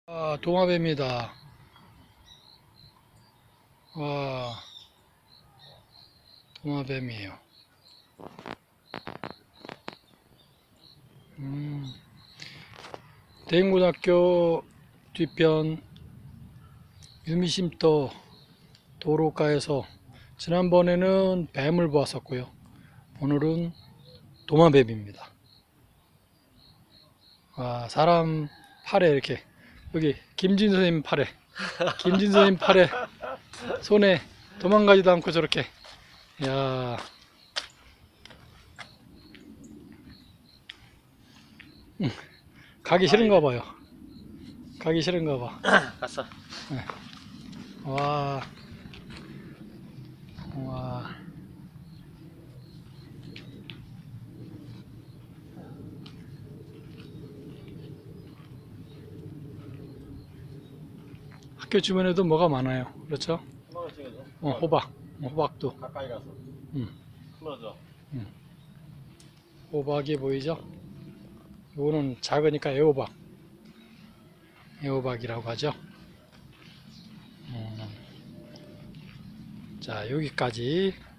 도마뱀이다. 와, 도마뱀이에요. 대인고등학교 뒤편 유미쉼터 도로가에서 지난번에는 뱀을 보았었고요. 오늘은 도마뱀입니다. 와, 사람 팔에 이렇게, 여기 김진 선생님 팔에, 김진 선생님 팔에 손에 도망가지도 않고 저렇게, 야, 가기 싫은가 봐요. 가기 싫은가 봐. 갔어. 네. 와, 와. 학교 주변에도 뭐가 많아요. 그렇죠? 한번 찍어줘. 호박. 호박도. 가까이 가서. 음, 풀어줘. 호박이 보이죠? 이거는 작으니까 애호박. 애호박이라고 하죠. 자, 여기까지